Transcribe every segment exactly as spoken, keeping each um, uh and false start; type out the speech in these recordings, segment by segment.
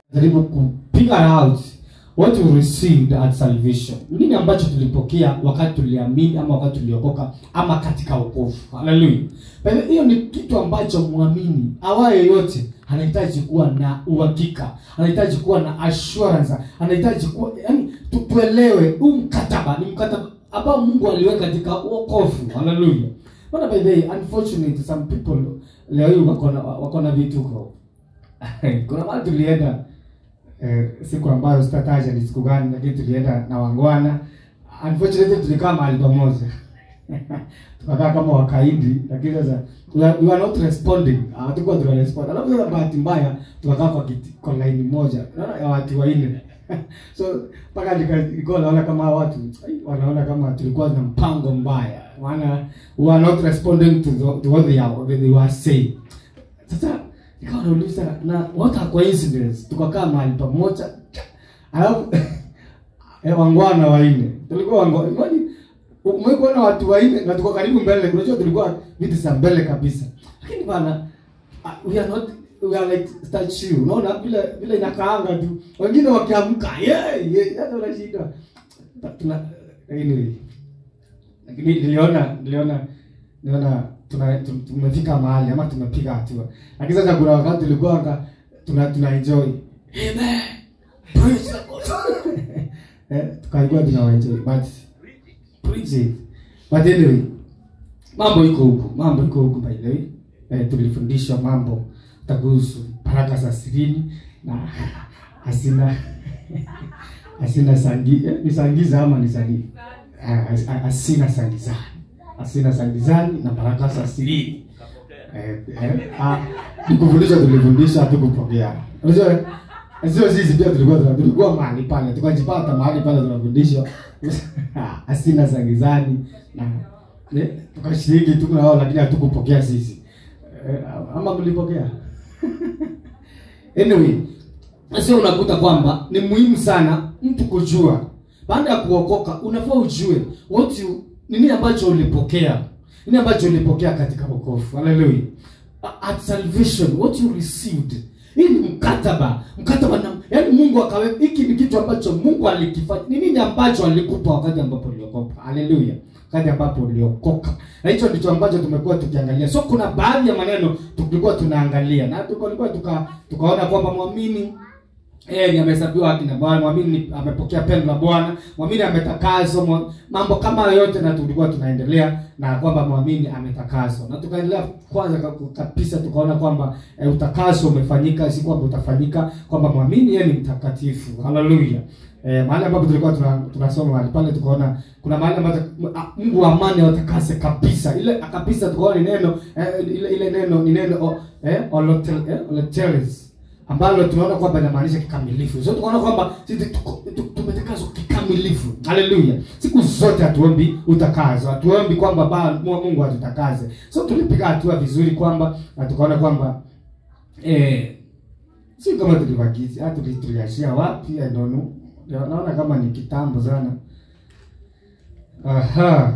Jaribu kupiga out what we received at salvation. Nini ambacho tulipokea wakati tuliamini ama wakati tuliokoka ama katika wokovu. Hallelujah. Bali hiyo ni kitu ambacho muamini awaye yote anahitaji kuwa na uhakika, anahitaji kuwa na assurance, anahitaji kuwa, yani tuelewe huu mkataba ni mkataba ambao Mungu aliweka katika wokovu. Hallelujah. But by the way, unfortunately some people leo hii wako na wako na vitu huko. Kuna watu tulienda eh, siku ambayo sitataja ni siku gani, lakini tulienda na wangwana. Unfortunately tulikaa mahali pamoja. Tukakaa kama wakaidi, lakini sasa we are not responding. Hatukuwa tuna respond. Alafu sasa bahati mbaya tukakaa kwa kiti kwa line moja. Naona ya watu wanne. So paka niko naona kama watu wanaona kama tulikuwa na mpango mbaya. Maana we are not responding to, the, to what they are what they were saying. Sasa nikawa nauliza na what a coincidence. Tukakaa mahali pamoja. Alafu eh wangwana wanne. Tulikuwa wangwana. Umekuwa na watu wanne na tuko karibu mbele. Unajua tulikuwa viti za mbele kabisa. Lakini bana uh, we are not we are like statue. Unaona vile vile inakaanga tu. Wengine wakiamka, yeah, yeah, hata unashida. Tuna anyway. Lakini niliona niliona niliona tuna tumefika mahali ama tumepiga hatua. Lakini sasa kuna wakati tulikuwa tuna tuna enjoy. Amen. Praise God. Eh, tukaikuwa tuna enjoy but preach it. But anyway, mambo iko huko, mambo iko huko by the way. Eh, tulifundishwa mambo takuhusu baraka za sirini na asina asina sangi eh, ni sangiza ama ni sangi uh, asina sangizani asina sangizani na baraka za sirini eh, eh ah nikufundisha tulifundisha hatukupokea. Unajua sio sisi pia tulikuwa tulikuwa mahali pale tukajipata mahali pale tunafundishwa asina sangizani na eh tukashiriki tu na wao lakini hatukupokea sisi. Eh, ama mlipokea? Anyway, sasa unakuta kwamba ni muhimu sana mtu kujua. Baada ya kuokoka unafaa ujue what you nini ambacho ulipokea. Nini ambacho ulipokea katika wokovu. Hallelujah. At salvation what you received. Hii ni mkataba. Mkataba na yaani Mungu akaweka hiki ni kitu ambacho Mungu alikifanya. Ni nini ambacho alikupa wakati ambapo uliokoka. Hallelujah. Wakati ambapo uliokoka. Na hicho ndicho ambacho tumekuwa tukiangalia. So kuna baadhi ya maneno tulikuwa tunaangalia na tulikuwa tuka tukaona kwamba muamini eh ni amehesabiwa haki na Bwana, muamini amepokea pendo la Bwana, muamini ametakaswa, mambo kama yote na tulikuwa tunaendelea na kwamba muamini ametakaswa. Na tukaendelea kwanza kabisa tukaona kwamba e, utakaso umefanyika, si kwamba utafanyika, kwamba muamini yeye ni mtakatifu. Hallelujah. Eh mahali ambapo tulikuwa tunasoma mahali pale tukaona kuna mahali ambapo Mungu wa amani atakase kabisa. Ile kabisa tukaona neno eh, ile ile neno ni neno eh olotel eh olotelis ambalo tunaona kwamba inamaanisha kikamilifu. So tunaona kwamba sisi tumetakaswa kikamilifu. Hallelujah. Siku zote hatuombi utakazo, hatuombi kwamba ba Mungu atutakaze. So tulipiga hatua vizuri kwamba na tukaona kwamba eh si kama tulivagizi, hata tuliashia wapi I don't know. Naona kama ni kitambo sana. Aha.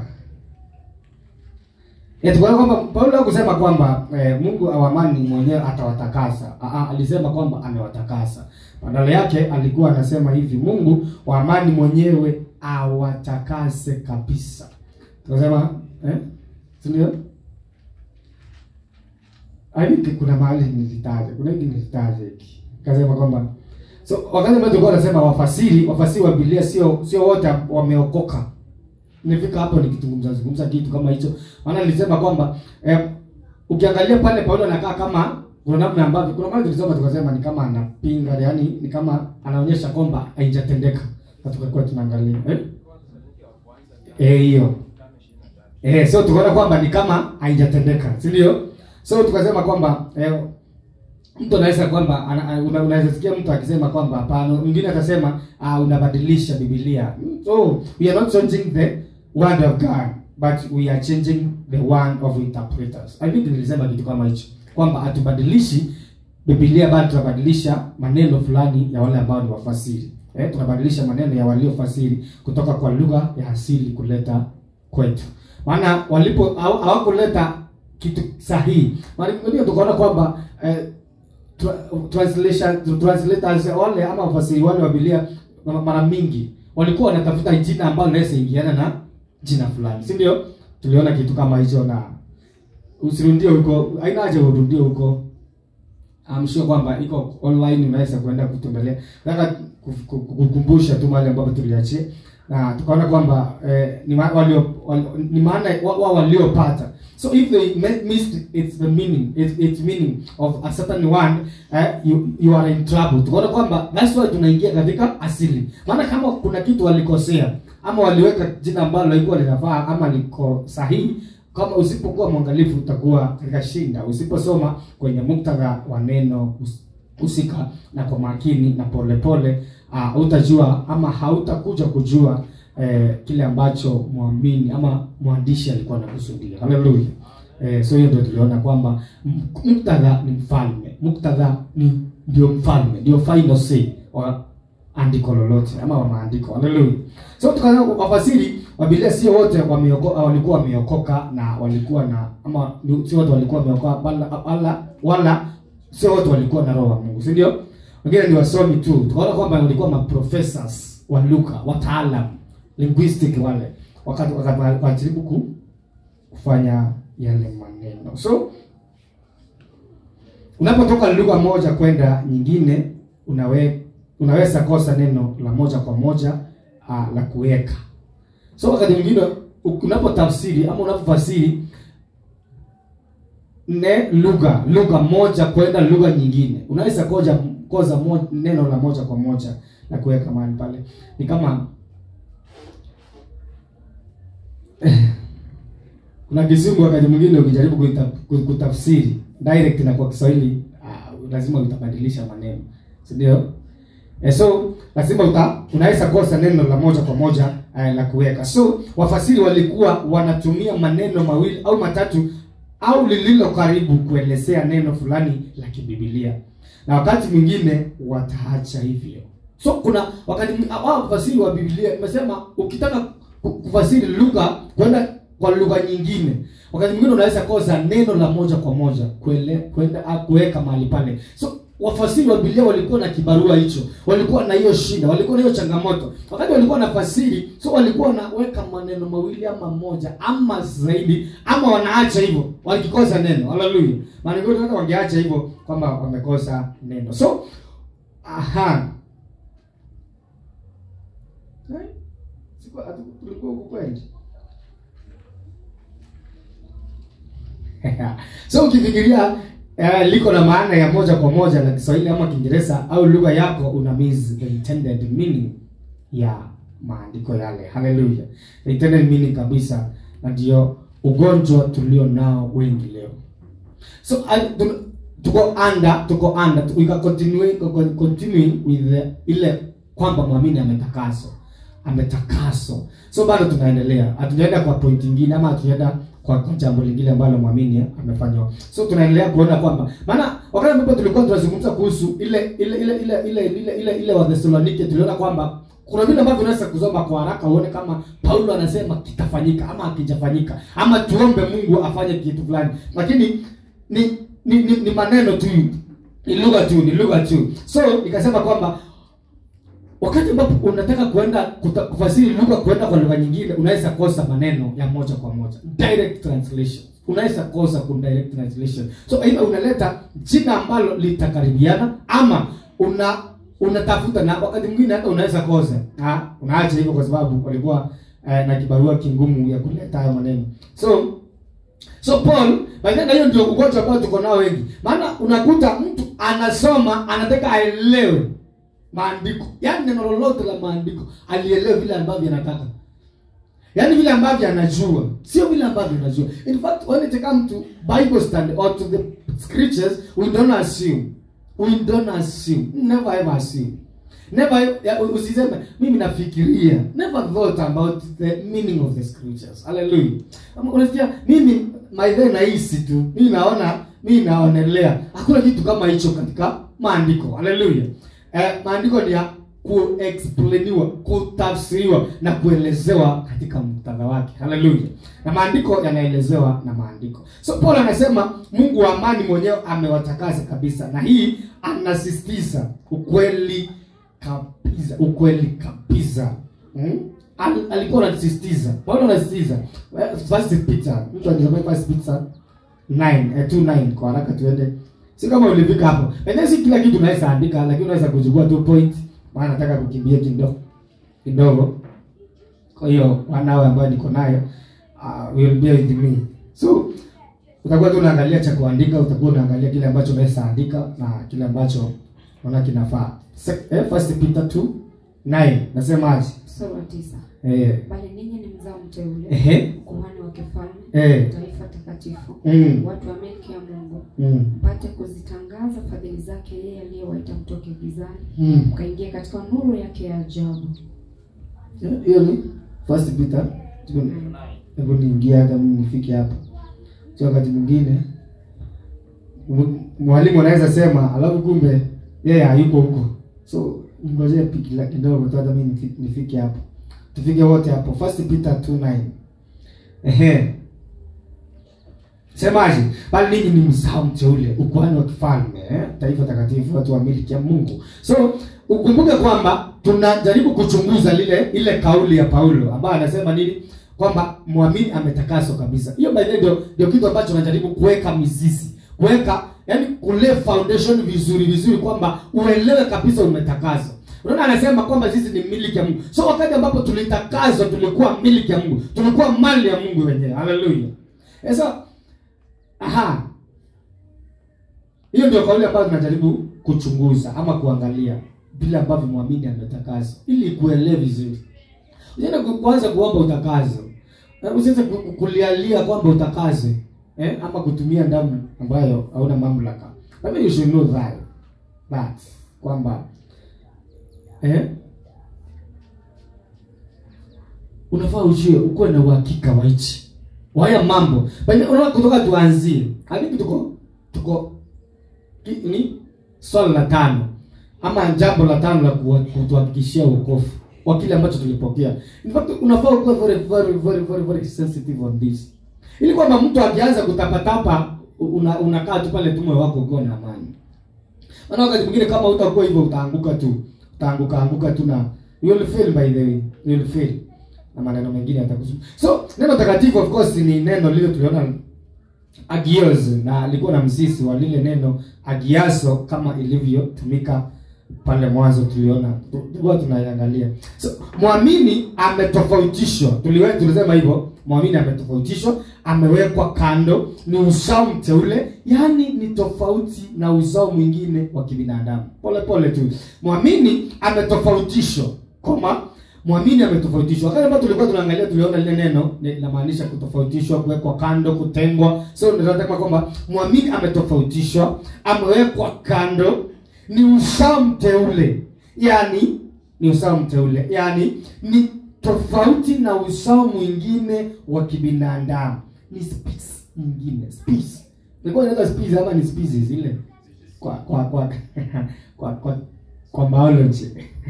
Eti kwa kwamba Paulo hakusema kwamba eh, Mungu wa amani mwenyewe atawatakasa. Ah, alisema kwamba amewatakasa. Badala yake alikuwa anasema hivi, Mungu wa amani mwenyewe awatakase kabisa. Tunasema eh? Sindio? Haidi kuna mahali nilitaja, kuna hiki nilitaja hiki. Kasema kwamba so wakati mtu alikuwa anasema wafasiri, wafasiri wa Biblia sio sio wote wameokoka. Nifika hapo nikizungumza zungumza kitu kama hicho. Maana nilisema kwamba eh, ukiangalia pale Paulo anakaa kama kuna namna ambavyo kuna mahali tulisoma tukasema ni kama anapinga, yani ni kama anaonyesha kwamba haijatendeka. Na tukakuwa tunaangalia eh eh hiyo. Eh so tukaona kwamba ni kama haijatendeka, si ndio? So tukasema kwamba eh mtu anaweza kwamba unaweza sikia mtu akisema kwamba hapana, mwingine atasema uh, unabadilisha Biblia. So we are not changing the word of God, but we are changing the one of interpreters. I think nilisema kitu kama hicho kwamba atubadilishi Biblia bali tunabadilisha maneno fulani ya wale ambao ni wafasiri. Eh tunabadilisha maneno ya waliofasiri kutoka kwa lugha ya asili kuleta kwetu. Maana walipo hawakuleta kitu sahihi. Maana ndio tukaona kwamba eh, translation translators wale ama wafasiri wale wa Biblia mara mingi walikuwa wanatafuta jina ambalo linaweza ingiana na jina fulani, si ndio? Tuliona kitu kama hicho, na usirudie huko, haina haja urudie huko. I'm sure kwamba iko online, unaweza kwenda kutembelea. Nataka kukumbusha tu mahali ambapo tuliachia, na tukaona kwamba eh, ni walio ni maana wao waliopata. So if they missed its the meaning, its, its meaning of a certain one, eh, you you are in trouble. Tukaona kwamba that's why tunaingia katika asili. Maana kama kuna kitu walikosea ama waliweka jina ambalo halikuwa linafaa ama liko sahihi, kama usipokuwa mwangalifu utakuwa katika shinda. Usiposoma kwenye muktadha wa neno husika na kwa makini na polepole, uh, utajua ama hautakuja kujua eh, kile ambacho muamini ama mwandishi alikuwa anakusudia. Haleluya. Eh, so hiyo ndio tuliona kwamba muktadha ni mfalme. Muktadha ni ndio mfalme, ndio final say wa andiko lolote ama wa maandiko. Haleluya. So tukaanza wafasiri wa Biblia sio wote wameokoka, walikuwa wameokoka na walikuwa na ama sio wote walikuwa wameokoka wala wala, wala sio wote walikuwa na roho wa Mungu, si ndio? Wengine ni wasomi tu. Tukaona kwamba walikuwa ma professors wa lugha, wataalamu linguistic wale, wakati wakajaribu kufanya yale maneno. So unapotoka lugha moja kwenda nyingine, unawe unaweza kosa neno la moja kwa moja uh, la kuweka. So wakati mwingine unapotafsiri ama unapofasiri ne lugha lugha moja kwenda lugha nyingine, unaweza koja koza mo, neno la moja kwa moja la kuweka mahali pale. Ni kama kuna Kizungu wakati mwingine ukijaribu kutafsiri direct na kwa Kiswahili, uh, lazima utabadilisha maneno, si ndio? Eh, so lazima uta unaweza kosa neno la moja kwa moja uh, la kuweka. So wafasiri walikuwa wanatumia maneno mawili au matatu au lililo karibu kuelezea neno fulani la kibiblia, na wakati mwingine wataacha hivyo. So kuna wakati wao wafasiri wa Biblia nimesema ukitaka kufasiri lugha kwenda kwa lugha nyingine, wakati mwingine unaweza kosa neno la moja kwa moja kuele kwenda kuweka mahali pale. So wafasiri wa Biblia walikuwa na kibarua hicho, walikuwa na hiyo shida, walikuwa na hiyo changamoto. Wakati walikuwa na fasiri, so walikuwa wanaweka maneno mawili ama moja ama zaidi, ama wanaacha hivyo wakikosa neno. Haleluya. Maana ngoja hata wangeacha hivyo kwamba wamekosa neno. So aha. Hai? Siko tulikuwa huko kweli. So ukifikiria Uh, liko na maana ya moja kwa moja la Kiswahili ama Kiingereza au lugha yako, una miss the intended meaning ya maandiko yale. Hallelujah. The intended meaning kabisa, na ndio ugonjwa tulio nao wengi leo. So uh, tuko under tuko under we can continue continue with the, ile kwamba muamini ametakaswa ametakaswa. So bado tunaendelea, hatujaenda kwa point nyingine ama hatujaenda kwa jambo lingine ambalo muamini amefanywa. So tunaendelea kuona kwamba maana wakati ambapo tulikuwa tunazungumza kuhusu ile ile ile ile ile ile ile ile wa Thessalonike, tuliona kwamba kuna vile ambavyo unaweza kusoma kwa haraka uone kama Paulo anasema kitafanyika ama hakijafanyika, ama tuombe Mungu afanye kitu fulani, lakini ni ni, ni, ni maneno tu, ni lugha tu, ni lugha tu. So nikasema kwamba wakati ambapo unataka kuenda kufasiri lugha kwenda kwa lugha nyingine, unaweza kosa maneno ya moja kwa moja, direct translation. Unaweza kosa ku direct translation. So aidha unaleta jina ambalo litakaribiana, ama una unatafuta, na wakati mwingine hata unaweza kosa. Ah, unaacha hivyo kwa sababu walikuwa eh, na kibarua kingumu ya kuleta hayo maneno. So so Paul, baada hiyo ndio ugonjwa ambao tuko nao wengi. Maana unakuta mtu anasoma, anataka aelewe maandiko, yaani neno lolote la maandiko alielewe vile ambavyo anataka, yaani vile ambavyo anajua, sio vile ambavyo anajua. In fact, when it comes to Bible study or to the scriptures, we don't assume we don't assume never ever assume never usiseme mimi nafikiria, never thought about the meaning of the scriptures. Hallelujah. Unasikia mimi maidhe nahisi tu, mimi naona, mimi naonelea. Hakuna kitu kama hicho katika maandiko. Hallelujah. Eh, maandiko ni ya kuexplainiwa, kutafsiriwa na kuelezewa katika muktadha wake. Haleluya. Na maandiko yanaelezewa na maandiko. So Paulo anasema Mungu wa amani mwenyewe amewatakasa kabisa. Na hii anasisitiza ukweli kabisa, ukweli kabisa. Hmm? Al, alikuwa anasisitiza. Paulo anasisitiza. First Peter, mtu anasema First Peter nine, eh, two nine kwa haraka tuende. Si kama ulifika hapo. Basi si kila kitu unaweza andika, lakini unaweza kuchukua two point. Maana nataka kukimbia kidogo. Kidogo. Kwa hiyo wanao ambao niko nayo uh, will be with me. So utakuwa tu unaangalia cha kuandika, utakuwa unaangalia kile ambacho unaweza andika na kile ambacho unaona kinafaa. Eh, First Peter two nine nasemaje? Sura tisa. Eh. Bali ninyi ni mzao mteule, eh, kuhani wa kifalme, eh, taifa takatifu, mm, watu wa milki ya Mungu, mm, mpate kuzitangaza fadhili zake yeye aliyewaita mtoke gizani, mm. mkaingia katika nuru yake ya ajabu. Hiyo ni First Peter. Hebu niingie hata mimi nifike hapa. Sio wakati mwingine mwalimu anaweza sema alafu kumbe yeye hayuko huko. So ngoje piki la kidogo tu hata mimi nifike hapo. Tufike wote hapo. First Peter two nine. Ehe. Semaje? Bali ninyi ni mzao mteule, ukuhani wa kifalme, eh? Taifa takatifu, watu wa milki ya Mungu. So ukumbuke kwamba tunajaribu kuchunguza lile ile kauli ya Paulo ambaye anasema nini? Kwamba muamini ametakaswa kabisa. Hiyo by the way ndio ndio kitu ambacho tunajaribu kuweka mizizi. Kuweka, yani kule foundation vizuri vizuri kwamba uelewe kabisa umetakaswa. Unaona anasema kwamba sisi ni miliki ya Mungu. So wakati ambapo tulitakaswa tulikuwa miliki ya Mungu. Tulikuwa mali ya Mungu wenyewe. Haleluya. Sasa aha. Hiyo ndio kauli ambayo tunajaribu kuchunguza ama kuangalia bila ambavyo muamini ametakaswa ili kuelewa vizuri. Usiende kuanza kuomba utakazo. Usianze kulialia kwamba utakaze, eh, ama kutumia damu ambayo hauna mamlaka. But you should know that. That kwamba eh unafaa ujue uko na uhakika wa hichi. Waya mambo. Bali unaona kutoka tuanzie. Hadi tuko tuko ni swali la tano ama jambo la tano la kutuhakikishia wokovu wa kile ambacho tulipokea. In fact unafaa kuwa very very very very very sensitive on this. Ili kwamba mtu akianza kutapatapa una, unakaa tu pale tumo wako uko na amani. Maana wakati mwingine kama utakuwa hivyo utaanguka tu. Utaanguka anguka tu na you will fail by the way. You will fail. Na maneno mengine yatakusumbua. So neno takatifu of course ni neno lile tuliona agios na alikuwa na msisi wa lile neno agiaso kama ilivyotumika pale mwanzo tuliona tulikuwa tunaiangalia. So muamini ametofautishwa. Tuliwe tulisema hivyo, muamini ametofautishwa, amewekwa kando, ni uzao mteule, yani ni tofauti na uzao mwingine wa kibinadamu. Pole pole tu. Muamini ametofautishwa. Koma muamini ametofautishwa. Wakati ambapo tulikuwa tunaangalia tuliona lile neno linamaanisha kutofautishwa, kuwekwa kando, kutengwa. So tunataka kwamba muamini ametofautishwa, amewekwa kando, ni uzao mteule. Yaani ni uzao mteule. Yaani ni tofauti na uzao mwingine wa kibinadamu. Ni species nyingine, species. Nilikuwa naita species ama ni species ile kwa kwa kwa kwa kwa, kwa biology.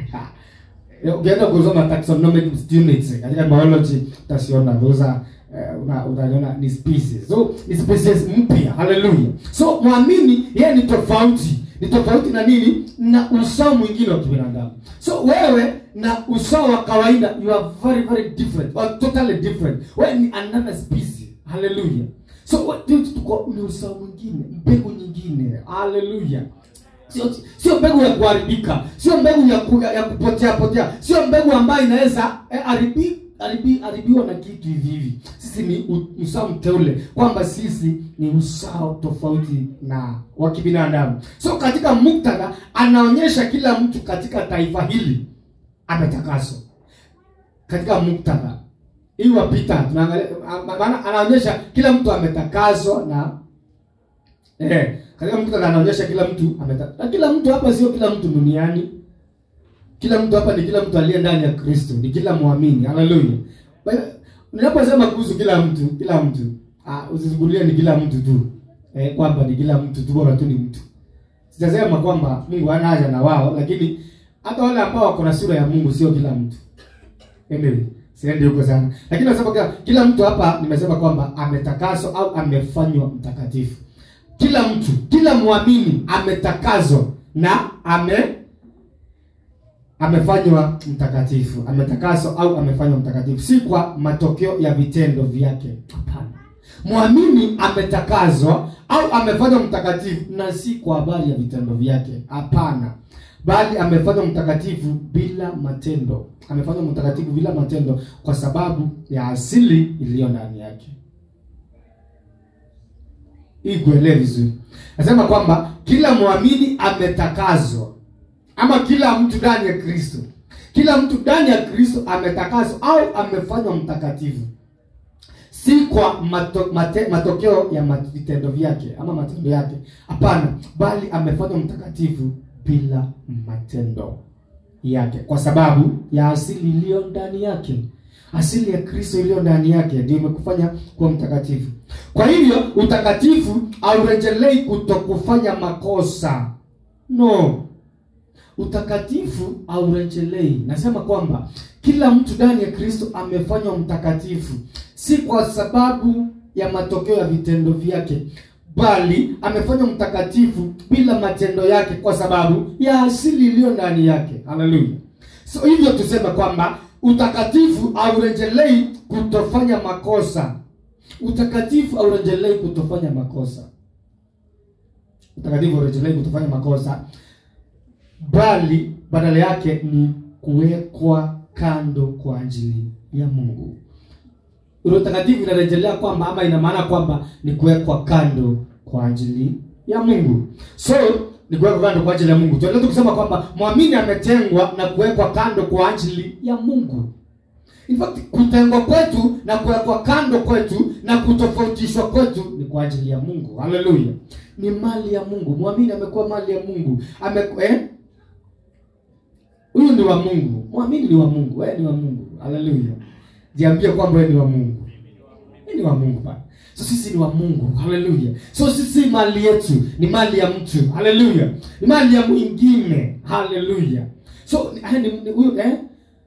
Ukienda kusoma taxonomic units katika biology utasiona those are uh, unaona ni species. So ni species mpya. Hallelujah. So muamini yeye ni tofauti. Ni tofauti na nini? Na uzao mwingine wa kibinadamu. So wewe na uzao wa kawaida you are very very different or totally different. Wewe ni another species. Hallelujah. So what do you tuko ni uzao mwingine, mbegu nyingine. Hallelujah. Sio sio mbegu ya kuharibika, sio mbegu ya ku, ya kupotea potea, sio mbegu ambayo inaweza eh, haribi haribi haribiwa na kitu hivi hivi. Sisi ni uzao mteule, kwamba sisi ni uzao tofauti na wa kibinadamu. So katika muktadha anaonyesha kila mtu katika taifa hili ametakaswa. Katika muktadha hii wapita tunaangalia, maana anaonyesha kila mtu ametakaswa na eh katika muktadha anaonyesha kila mtu ametakaswa. Kila mtu hapa sio kila mtu duniani. Kila mtu hapa ni kila mtu aliye ndani ya Kristo, ni kila muamini. Haleluya. Ninaposema kuhusu kila mtu, kila mtu, ah usizungulie ni kila mtu tu. Eh kwamba ni kila mtu tu, bora tu ni mtu. Sitasema kwamba Mungu hana haja na wao, lakini hata wale ambao wako na sura ya Mungu sio kila mtu. Anyway, siende huko sana. Lakini nasema kila, kila mtu hapa nimesema kwamba ametakaswa au amefanywa mtakatifu. Kila mtu, kila muamini ametakazwa na ame amefanywa mtakatifu. Ametakaswa au amefanywa mtakatifu, si kwa matokeo ya vitendo vyake. Hapana. Muamini ametakazwa au amefanywa mtakatifu na si kwa habari ya vitendo vyake. Hapana. Bali amefanywa mtakatifu bila matendo. Amefanywa mtakatifu bila matendo kwa sababu ya asili iliyo ndani yake. Hii kuelewa vizuri. Nasema kwamba kila muamini ametakazwa, ama kila mtu ndani ya Kristo. Kila mtu ndani ya Kristo ametakazwa au amefanywa mtakatifu. Si kwa mato, mate, matokeo ya vitendo vyake ama matendo yake. Hapana, bali amefanywa mtakatifu bila matendo yake kwa sababu ya asili iliyo ndani yake. Asili ya Kristo iliyo ndani yake ndio imekufanya kuwa mtakatifu. Kwa hivyo utakatifu haurejelei kutokufanya makosa. No. Utakatifu haurejelei. Nasema kwamba kila mtu ndani ya Kristo amefanywa mtakatifu si kwa sababu ya matokeo ya vitendo vyake, bali amefanywa mtakatifu bila matendo yake kwa sababu ya asili iliyo ndani yake. Haleluya. So hivyo tuseme kwamba utakatifu haurejelei kutofanya makosa. Utakatifu haurejelei kutofanya makosa. Utakatifu haurejelei kutofanya makosa, bali badala yake ni kuwekwa kando kwa ajili ya Mungu. Utakatifu inarejelea kwamba ama ina maana kwamba ni kuwekwa kando kwa ajili ya Mungu. So ni kuwekwa kando kwa ajili ya Mungu. Tunaweza kusema kwamba muamini ametengwa na kuwekwa kando kwa ajili ya Mungu. In fact, kutengwa kwetu na kuwekwa kando kwetu na kutofautishwa kwetu ni kwa ajili ya Mungu. Haleluya. Ni mali ya Mungu. Muamini amekuwa mali ya Mungu. Amekuwa eh? Huyu ni wa Mungu. Muamini ni wa Mungu. Wewe ni wa Mungu. Haleluya. Jiambie kwamba wewe ni wa Mungu. Wewe ni wa Mungu bana. So sisi ni wa Mungu. Haleluya. So sisi mali yetu ni mali ya mtu. Haleluya. Ni mali ya mwingine. Haleluya. So ni huyu eh?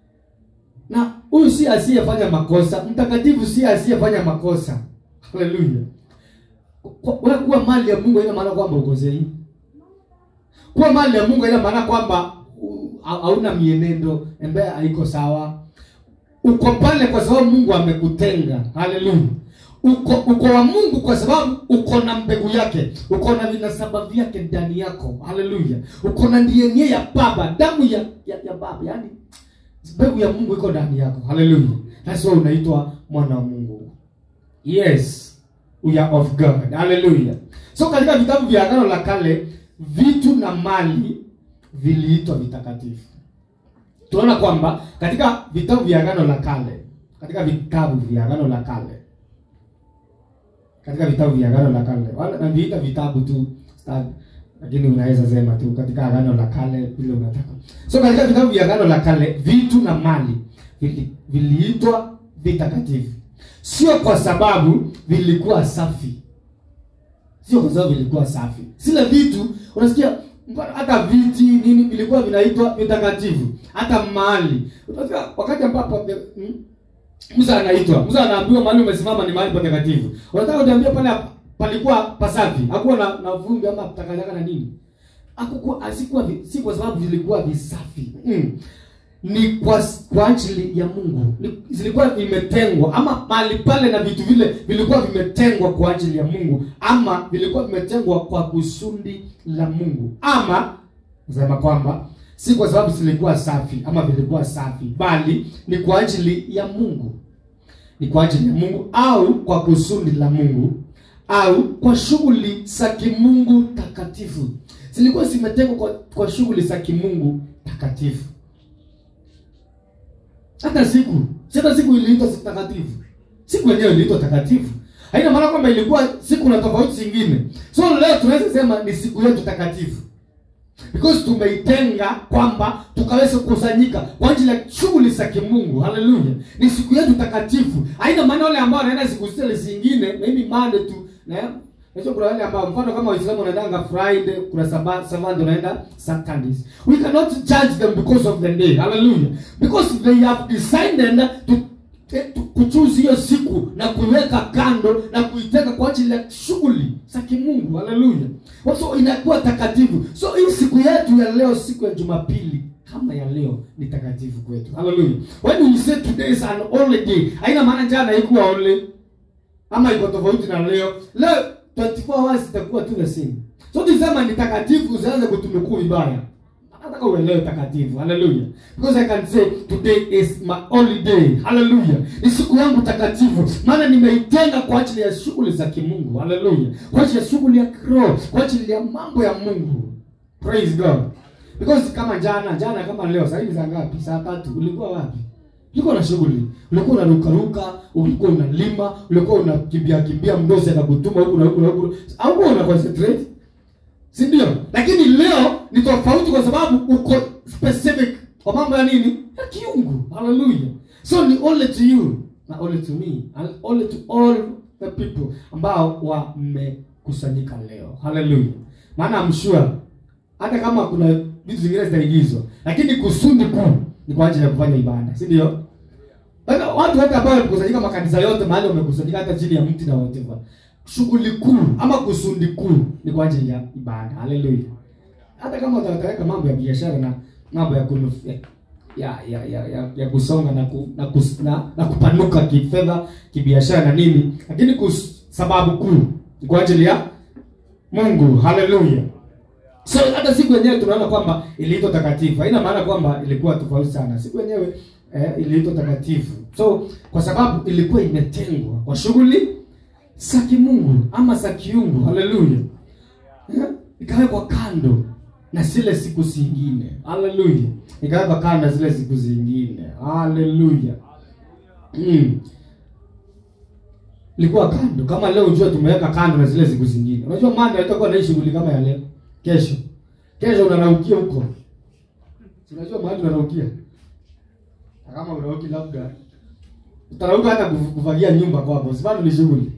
Na huyu si asiyefanya makosa. Mtakatifu si asiyefanya makosa. Haleluya. Wewe kuwa mali ya Mungu ina maana kwamba ukosei. Kuwa mali ya Mungu ina maana kwamba hauna mienendo ambaye haiko sawa. Uko pale kwa sababu Mungu amekutenga. Haleluya. Uko uko wa Mungu kwa sababu uko na mbegu yake. Uko na vinasaba vyake ndani yako. Haleluya. Uko na D N A ya baba, damu ya ya, ya baba. Yaani mbegu ya Mungu iko ndani yako. Haleluya. That's why unaitwa mwana wa Mungu. Yes. We are of God. Haleluya. So katika vitabu vya Agano la Kale, vitu na mali viliitwa vitakatifu. Tunaona kwamba katika vitabu vya Agano la Kale, katika vitabu vya Agano la Kale, katika vitabu vya Agano la Kale, wala naviita vitabu tu, lakini unaweza sema tu katika Agano la Kale vile unataka. So katika vitabu vya Agano la Kale, vitu na mali viliitwa vitakatifu. Sio kwa sababu vilikuwa safi. Sio kwa sababu vilikuwa safi. Sila vitu, unasikia hata viti nini vilikuwa vinaitwa vitakatifu, hata mali. Unasikia wakati ambapo hmm? Musa anaitwa, Musa anaambiwa mahali umesimama ni mahali patakatifu. Unataka uniambie pale palikuwa pasafi, hakuwa na, na vumbi ama takataka na nini? Hakukuwa, asikuwa si kwa sababu vilikuwa visafi. Hmm. Ni kwa kwa ajili ya Mungu. Ni, zilikuwa vimetengwa ama mahali pale na vitu vile vilikuwa vimetengwa kwa ajili ya Mungu, ama vilikuwa vimetengwa kwa kusudi la Mungu. Ama nasema kwamba si kwa sababu zilikuwa safi ama vilikuwa safi, bali ni kwa ajili ya Mungu. Ni kwa ajili ya Mungu au kwa kusudi la Mungu au kwa shughuli za kimungu takatifu. Zilikuwa zimetengwa kwa, kwa shughuli za kimungu takatifu. Hata siku, hata siku iliitwa takatifu. Siku yenyewe iliitwa takatifu. Haina maana kwamba ilikuwa siku na tofauti zingine. So leo tunaweza sema ni siku yetu takatifu. Because tumeitenga kwamba tukaweza kukusanyika kwa ajili ya shughuli za kimungu. Haleluya. Ni siku yetu takatifu. Haina maana wale ambao wanaenda siku zile zingine, maybe Monday tu, na Hiyo kuna wale ambao mfano kama Waislamu wanaenda Friday, kuna Sabat, Sabat wanaenda Saturdays. We cannot judge them because of the day. Hallelujah. Because they have decided to kuchuzi hiyo siku na kuiweka kando na kuiteka kwa ajili ya shughuli za kimungu. Hallelujah. So inakuwa takatifu. So hii siku yetu ya leo, siku ya Jumapili kama ya leo ni takatifu kwetu. Hallelujah. When we say today is an holy day, haina maana jana haikuwa holy ama iko tofauti na leo. Leo twenty-four hours itakuwa tu the same. So tusema ni takatifu, usianze kutumikua vibaya. Nataka uelewe takatifu. Hallelujah. Because I can say today is my holy day. Hallelujah. Ni siku yangu takatifu. Maana nimeitenga kwa ajili ya shughuli za kimungu. Hallelujah. Kwa ajili ya shughuli ya kiroho, kwa ajili ya mambo ya Mungu. Praise God. Because kama jana, jana kama leo, sasa hivi saa ngapi? Saa tatu. Ulikuwa wapi? Ulikuwa na shughuli. Ulikuwa unaruka ruka, ulikuwa unalima, ulikuwa unakimbia kimbia mdosi akakutuma huku na huku na huku. Au una concentrate? Si ndio? Lakini leo ni tofauti kwa sababu uko specific kwa mambo ya nini? Ya kiungu. Hallelujah. So ni only to you, not only to me, and only to all the people ambao wamekusanyika leo. Hallelujah. Maana I'm sure hata kama kuna vitu zingine zitaigizwa, lakini kusudi kuu ni kwa ajili ya kufanya ibada. Si ndio? Bado watu wote ambao wamekusanyika, makanisa yote mahali wamekusanyika, hata chini ya mti na whatever, shughuli kuu ama kusudi kuu ni kwa ajili ya ibada. Hallelujah. Hata kama utaweka mambo ya biashara na mambo ya kunu, ya ya ya ya, ya kusonga na ku, na, kus, na na kupanuka kifedha, kibiashara na nini, lakini kus, sababu kuu ni kwa ajili ya Mungu. Hallelujah. So hata siku yenyewe tunaona kwamba iliitwa takatifu. Haina maana kwamba ilikuwa tofauti sana. Siku yenyewe eh, iliitwa takatifu. So kwa sababu ilikuwa imetengwa kwa shughuli za kimungu ama za kiungu. Hallelujah. Yeah? Ikawekwa kando na zile siku zingine. Hallelujah. Ikawekwa kando na zile siku zingine. Hallelujah. Mm. Ilikuwa kando. Kama leo unajua tumeweka kando na zile siku zingine. Unajua maana itakuwa na shughuli kama ya leo. Kesho. Kesho unaraukia huko. Unajua mahali unaraukia? Kama unarauki labda utarauka hata kufagia nyumba kwako. Sibado ni shughuli.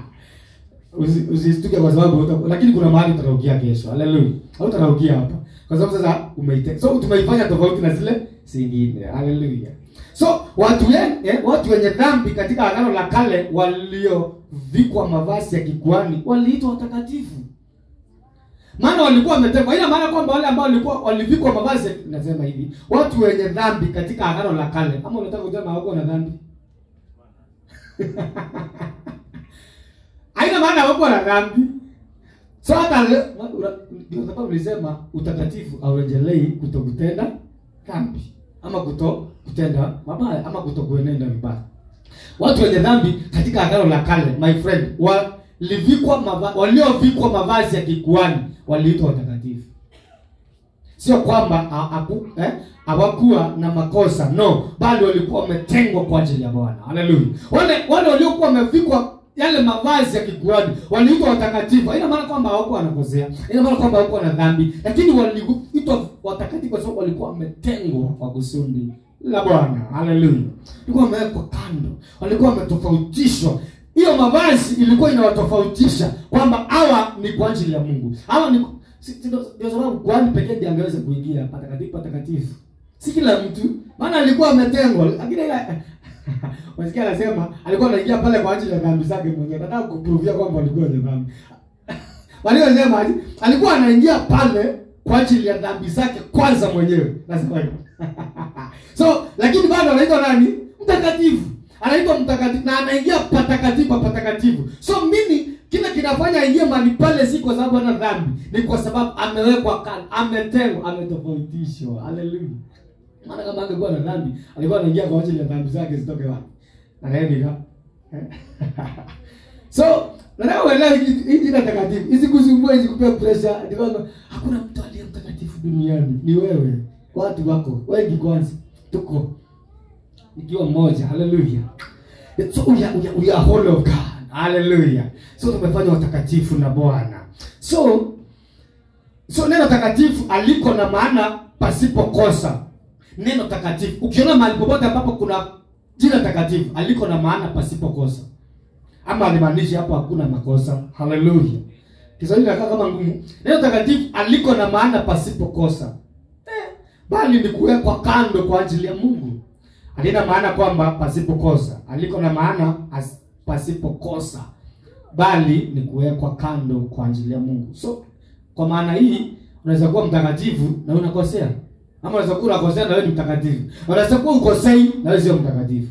Usistuke kwa sababu, lakini kuna mahali utaraukia kesho. Hallelujah. Au utaraukia hapa. Kwa sababu sasa umeite. So tumeifanya tofauti na zile zingine. Hallelujah. So watu wenye eh, watu wenye dhambi katika agano la kale waliovikwa mavazi ya kikuhani waliitwa watakatifu. Maana walikuwa wametengwa. Ina maana kwamba wale ambao walikuwa walivikwa mavazi, nasema hivi, watu wenye dhambi katika agano la kale, ama unataka kusema hawako na dhambi? Haina maana hawako na dhambi. So hata ndio sababu nilisema utakatifu haurejelei kutokutenda dhambi ama kuto kutenda mabaya ama kutokuenenda vibaya. Watu wenye dhambi katika agano la kale, my friend, walivikwa mavazi, waliovikwa mavazi ya kikuhani waliitwa watakatifu. Sio kwamba haku eh hawakuwa na makosa, no, bali walikuwa wametengwa kwa ajili ya Bwana. Hallelujah. Wale wale waliokuwa wamevikwa yale mavazi ya kikuhani waliitwa watakatifu. Haina maana kwamba hawakuwa wanakosea, ina maana kwamba hawakuwa na dhambi, lakini waliitwa watakatifu kwa sababu walikuwa wametengwa kwa kusudi la Bwana. Hallelujah. Walikuwa wamewekwa kando, walikuwa wametofautishwa. Hiyo mavazi ilikuwa inawatofautisha kwamba hawa ni kwa ajili ya Mungu. Hawa ni ndio sababu kwani pekee ndiye angeweza kuingia patakatifu patakatifu. Si kila mtu, maana alikuwa ametengwa. Lakini wasikia anasema alikuwa anaingia pale kwa ajili ya dhambi zake mwenyewe. Nataka kuprovia kwamba alikuwa na dhambi. Waliosema alikuwa anaingia pale kwa ajili ya dhambi zake kwanza mwenyewe. Nasema hivyo. So lakini bado anaitwa nani? Mtakatifu. Anaitwa mtakatifu na anaingia patakatifu patakatifu. So mimi kile kinafanya aingie mahali pale si kwa sababu ana dhambi, ni kwa sababu amewekwa kando, ametengwa, ametofautishwa. Hallelujah. Maana kama angekuwa na dhambi, alikuwa anaingia kwa ajili ya dhambi zake zitoke wapi? Anaenda. So, nataka uelewe hii ni takatifu. Hizi kusumbua, hizi kupea pressure, ndio hakuna mtu aliye mtakatifu duniani. Ni wewe. Watu wako, wengi kwanza. Tuko ikiwa mmoja. Hallelujah. So we are, we are whole of God. Hallelujah. So tumefanya watakatifu na Bwana. So so neno takatifu aliko na maana pasipo kosa. Neno takatifu, ukiona mahali popote ambapo kuna jina takatifu, aliko na maana pasipo kosa. Ama alimaanisha hapo hakuna makosa. Hallelujah. Kiswahili kaka kama ngumu. Neno takatifu aliko na maana pasipo kosa. Eh, bali ni kuwekwa kando kwa ajili ya Mungu. Halina maana kwamba pasipo kosa. Aliko na maana as, pasipo kosa. Bali ni kuwekwa kando kwa ajili ya Mungu. So kwa maana hii unaweza kuwa mtakatifu na unakosea. Ama unaweza kuwa unakosea na wewe ni mtakatifu. Unaweza kuwa ukosei na wewe sio mtakatifu.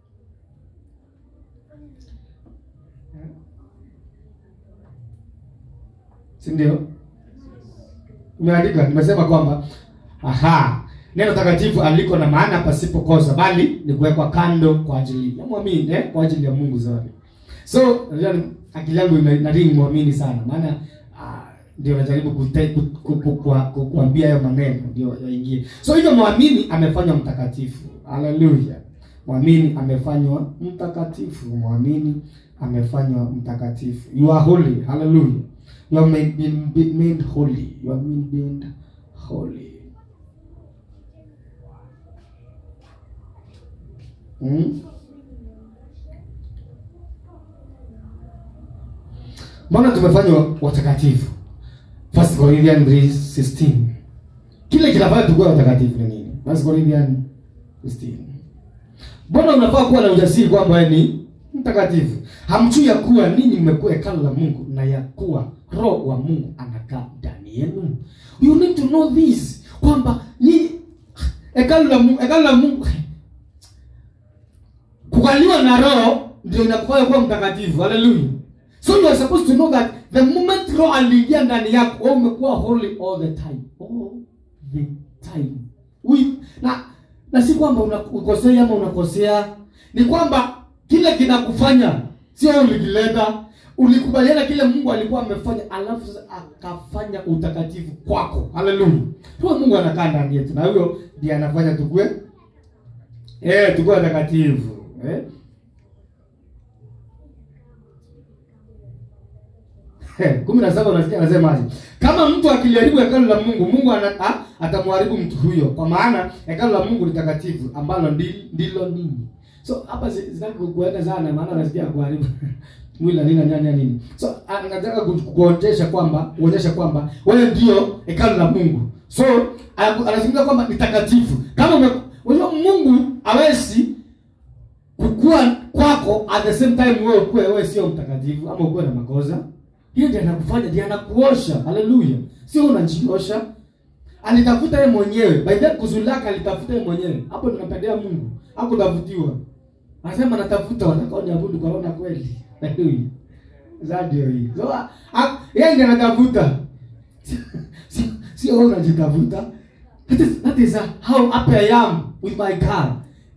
Si ndio? Umeandika, nimesema kwamba aha, neno takatifu aliko na maana pasipo kosa, bali ni kuwekwa kando kwa ajili ya muamini, eh, kwa ajili ya Mungu zote. So, akili yangu inaringi muamini sana. Maana ndio najaribu kukuambia hayo maneno ndio yaingie. So hivyo muamini amefanywa mtakatifu. Haleluya. Muamini amefanywa mtakatifu. Muamini amefanywa mtakatifu. You are holy. Hallelujah. You are made, been made holy. You are made holy. Hmm? Mbona tumefanywa watakatifu? First Corinthians three sixteen. Kile kinafanya tukue watakatifu ni nini? First Corinthians sixteen. Mbona unafaa kuwa na ujasiri kwamba wewe ni mtakatifu? Hamjui ya kuwa ninyi mmekuwa hekalu la Mungu na ya kuwa Roho wa Mungu anakaa ndani yenu? You need to know this, kwamba ni hekalu la Mungu, hekalu la Mungu. Kukaliwa na Roho ndio inakufanya kuwa mtakatifu. Hallelujah. So you are supposed to know that the moment Roho aliingia ndani yako, wewe umekuwa holy all the time. All the time. We, na na si kwamba unakosea ama unakosea, ni kwamba kile kinakufanya sio ulikileta, ulikubaliana kile Mungu alikuwa amefanya, alafu akafanya utakatifu kwako. Hallelujah. Roho Mungu anakaa ndani yetu, na huyo ndiye anafanya tukue eh tukue watakatifu, eh. kumi na saba unasikia anasema aje? Kama mtu akiliharibu hekalu la Mungu, Mungu atamharibu mtu huyo, kwa maana hekalu la Mungu ni takatifu ambalo ndilo nini. So hapa sitaki kukuenda sana, maana nasikia kuharibu mwili nini nani nini. So anataka kukuonyesha kwamba kuonyesha kwamba wewe ndio hekalu la Mungu. So anazungumza kwamba ni takatifu. Kama unajua Mungu hawezi kukua kwako at the same time wewe ukue wewe sio mtakatifu ama ukue na makosa. Hiyo ndiye anakufanya, ndiye anakuosha. Haleluya. Sio unajiosha. Alitafuta yeye mwenyewe. By the kusudi lake alitafuta yeye mwenyewe. Hapo tunapendea Mungu. Hakutafutiwa. Anasema natafuta watakao niabudu kwa roho na kweli. Haleluya. Zadio hii. So yeye ndiye anatafuta. Sio wewe unajitafuta. That is that is how happy I am with my God.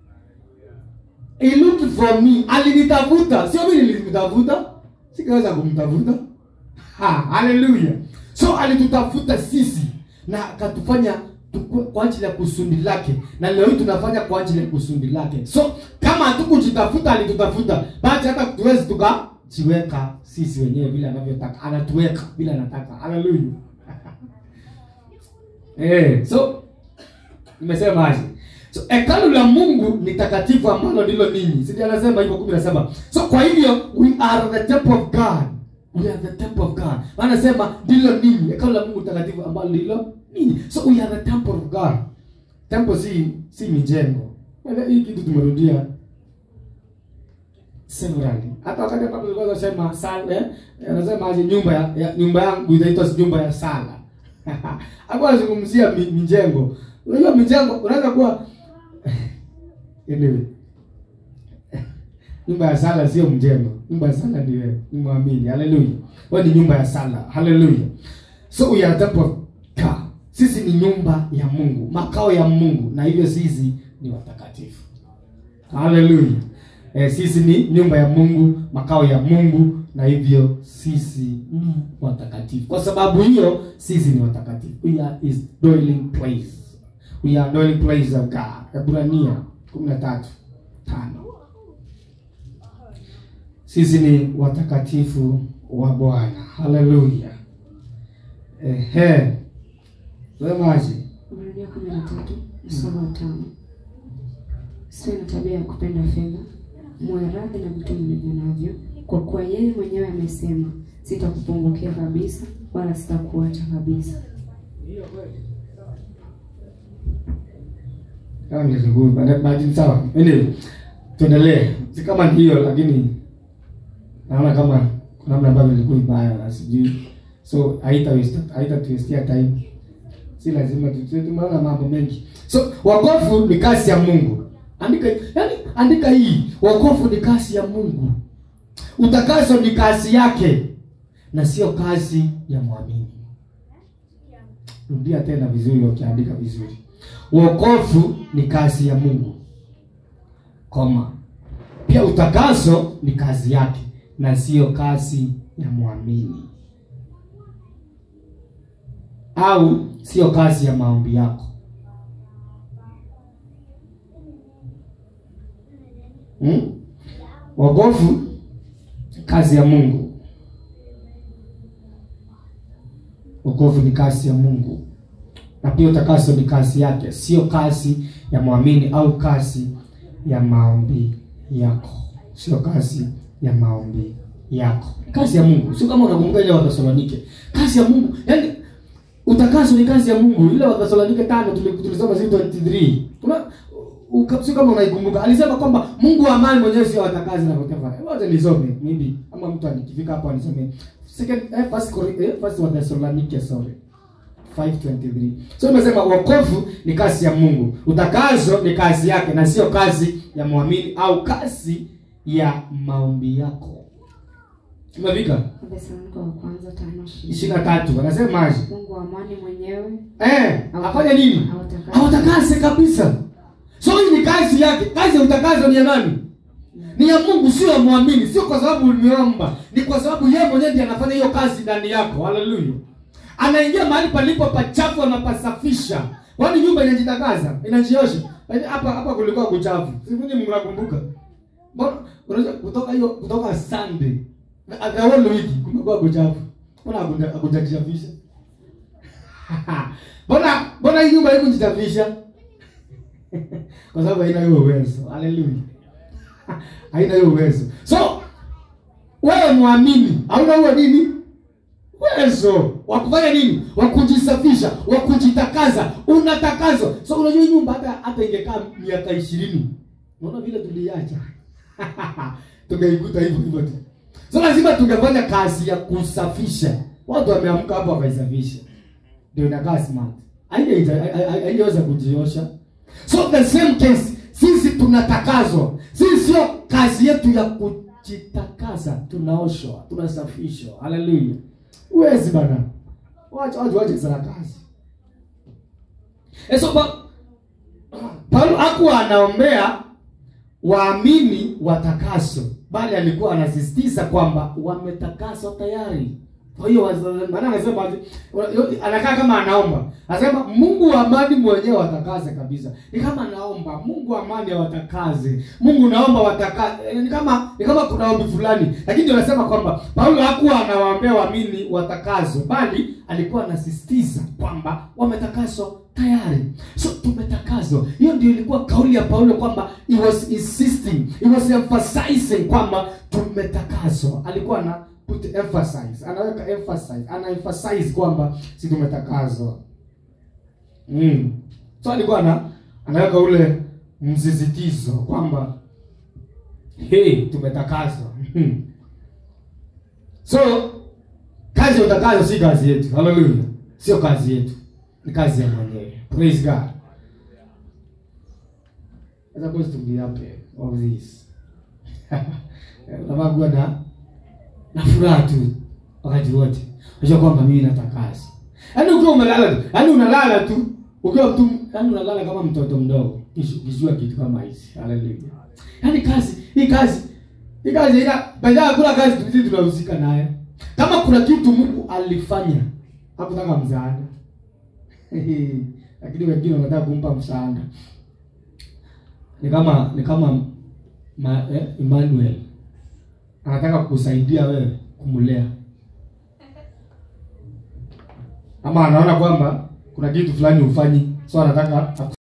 He looked for me. Alinitafuta. Sio mimi nilimtafuta. Sikaweza kumtafuta. Ha, hallelujah. So alitutafuta sisi na akatufanya kwa ajili ya kusudi lake, na leo hii tunafanya kwa ajili ya kusudi lake. So kama hatukujitafuta alitutafuta, basi hata tuwezi tukajiweka sisi wenyewe bila anavyotaka. Anatuweka bila anataka. Hallelujah. Eh, so nimesema aje? So hekalu la Mungu ni takatifu ambalo ndilo ninyi. Sisi anasema hivyo kumi na saba. So kwa hivyo we are the temple of God. We are the temple of God. Anasema ndilo ninyi. Hekalu la Mungu takatifu ambalo ndilo ninyi. So we are the temple of God. Temple si si mijengo. Hii kitu tumerudia severally. Hata wakati ambapo tulikuwa tunasema sala, eh, anasema aje nyumba ya, ya nyumba yangu inaitwa nyumba ya sala. Hapo anazungumzia mijengo. Unajua mijengo unaweza kuwa anyway. Nyumba ya sala sio mjengo. Nyumba ya sala ndio wewe. Ni muamini. Hallelujah. Wewe ni nyumba ya sala. Hallelujah. So we are temple of God. Sisi ni nyumba ya Mungu, makao ya Mungu, na hivyo sisi ni watakatifu. Hallelujah. Eh, sisi ni nyumba ya Mungu, makao ya Mungu, na hivyo sisi ni watakatifu. Kwa sababu hiyo sisi ni watakatifu. We are his dwelling place. We are dwelling place of God. Ebrania kumi na tatu tano. Sisi ni watakatifu wa Bwana. Hallelujah. Ehe. Semaje? Ebrania kumi na tatu mstari wa tano. Sio na tabia ya kupenda fedha, muwe radhi na vitu mlivyo navyo, kwa kuwa yeye mwenyewe amesema, sitakupungukia kabisa wala sitakuacha kabisa. Kama ni ngumu baada baada sawa. Anyway, tuendelee. Si kama ndio lakini naona kama kuna namna ambavyo ilikuwa mbaya na sijui. So haita waste haita tuwestia time. Si lazima tutume maana mambo mengi. So wokovu ni kazi ya Mungu. Andika yani andika hii. Wokovu ni kazi ya Mungu. Utakaso ni kazi yake na sio kazi ya muamini. Rudia tena vizuri ukiandika vizuri. Wokovu ni kazi ya Mungu. Koma. Pia utakaso ni kazi yake na sio kazi ya muamini. Au sio kazi ya maombi yako. Hmm? Wokovu kazi ya Mungu. Wokovu ni kazi ya Mungu. Na pia utakaso ni kazi yake, sio kazi ya muamini au kazi ya maombi yako. Sio kazi ya maombi yako. Kazi ya Mungu. Sio kama unakumbuka ile Wathesalonike. Kazi ya Mungu. Yaani utakaso ni kazi ya Mungu. Ile Wathesalonike tano tulisoma ishirini na tatu. Una ukapsi kama unaikumbuka. Alisema kwamba Mungu wa amani mwenyewe sio watakazi na whatever. Wacha nisome maybe ama mtu anikifika hapo anisome. Second eh, first eh, first Wathesalonike sorry. five twenty-three. So nimesema wokovu ni kazi ya Mungu. Utakaso ni kazi yake na sio kazi ya muamini au kazi ya maombi yako. Tumefika? Wathesalonike wa kwanza tano ishirini na tatu. Anasema aje? Mungu wa amani mwenyewe Eh, afanye nini? Hautakase kabisa. So hii ni kazi yake. Kazi ya utakaso ni ya nani? Ni ya Mungu, sio ya muamini. Sio kwa sababu umeomba, ni kwa sababu yeye mwenyewe ndiye anafanya hiyo kazi ndani yako. Haleluya. Anaingia mahali palipo pachafu anapasafisha. Kwani nyumba inajitakaza, inajiosha. Hapa hapa kulikuwa kuchafu. Sivuni Mungu nakumbuka. Mbona unajua kutoka hiyo kutoka Sunday. Akaona wiki kumekuwa kuchafu. Mbona hakujajisafisha? Mbona mbona hii nyumba haikujisafisha? Kwa sababu haina hiyo uwezo. Haleluya. Haina hiyo uwezo. So wewe muamini, hauna huo nini? Uwezo wa kufanya nini? Wa kujisafisha, wa kujitakaza. Unatakazo. So unajua nyumba hata hata ingekaa miaka ishirini. Unaona vile tuliacha. Tungeikuta hivyo hivyo tu. So lazima tungefanya kazi ya kusafisha. Watu wameamka hapo wakaisafisha. Ndio inakaa smart. Haingeweza kujiosha. So the same case, sisi tunatakazwa. Sisi sio kazi yetu ya kujitakaza, tunaoshwa, tunasafishwa. Haleluya. Uwezi bana. Wacha watu waje sana kazi. Eso ba Paulo hakuwa anaombea waamini watakaso, bali alikuwa anasisitiza kwamba wametakaswa tayari. Kwa hiyo maana anasema anakaa kama anaomba. Anasema Mungu wa amani mwenyewe watakaze kabisa. Ni kama anaomba Mungu wa amani awatakaze. Mungu naomba watakaze. Ni kama ni kama kuna ombi fulani. Lakini ndio anasema kwamba Paulo hakuwa anawaambia waamini watakazwe, bali alikuwa anasisitiza kwamba wametakaswa tayari. So tumetakazwa. Hiyo ndio ilikuwa kauli ya Paulo kwamba he was insisting, he was emphasizing kwamba tumetakazwa. Alikuwa na put emphasize, anaweka emphasize, ana emphasize kwamba si tumetakazwa. Mm. So alikuwa ana anaweka ule msisitizo kwamba hey, tumetakazwa. So kazi ya utakazo si kazi yetu. Hallelujah. Sio kazi yetu. Ni kazi ya mwenyewe. Praise God. It's supposed to be happy of this. Labda na na furaha tu wakati wote. Unajua kwamba mimi natakaza. Yaani ukiwa umelala tu, yaani unalala tu, ukiwa tu, yaani unalala kama mtoto mdogo, ukijua kitu kama hizi. Haleluya. Yaani kazi, hii kazi, hii kazi ina baada kuna kazi sisi tunahusika naye. Kama kuna kitu Mungu alifanya, hakutaka msaada. Lakini wengine wanataka kumpa msaada. Ni kama ni kama ma, eh, Emmanuel anataka kusaidia wewe kumlea. Ama anaona kwamba kuna kitu fulani ufanyi, so anataka